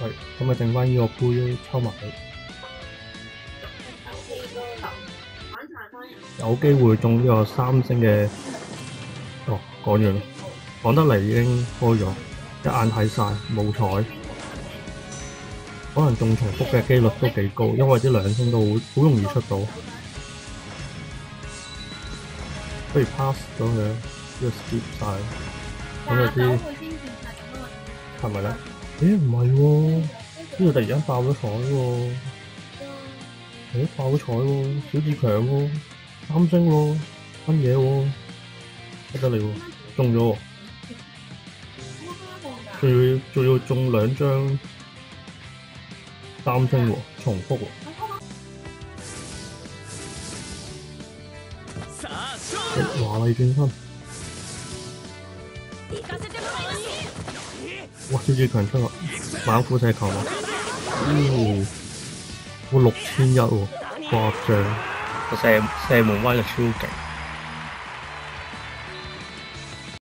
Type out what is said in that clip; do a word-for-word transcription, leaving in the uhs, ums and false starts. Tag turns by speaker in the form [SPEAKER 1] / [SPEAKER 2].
[SPEAKER 1] 係，咁咪剩翻呢個杯抽埋佢。有機會中呢個三星嘅，哦，講完啦，講得嚟已經開咗，一眼睇晒冇彩，可能中重複嘅機率都幾高，因為啲兩星都好好容易出到，不如 pass 咗佢，呢個 skip 晒，咁有啲係咪咧？咦唔係喎，呢度突然間爆咗彩喎，誒爆咗彩喎，小志強喎。三星喎，分嘢喎，不得了喎，中咗喎，仲要仲要中兩張三星喎，重複喎。華麗轉身，哇！小志強出啦，猛虎射球啦，哦，哇六千一喎，誇張！射射門威力超勁。